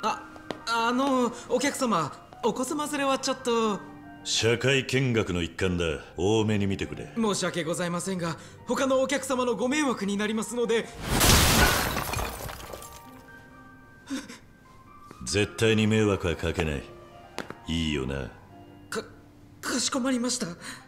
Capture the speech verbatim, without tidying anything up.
あ、あのお客様、お子様連れはちょっと。 社会見学の一環だ。多めに見てくれ。 申し訳ございませんが、他のお客様のご迷惑になりますので。 絶対に迷惑はかけない。いいよな。 か、かしこまりました。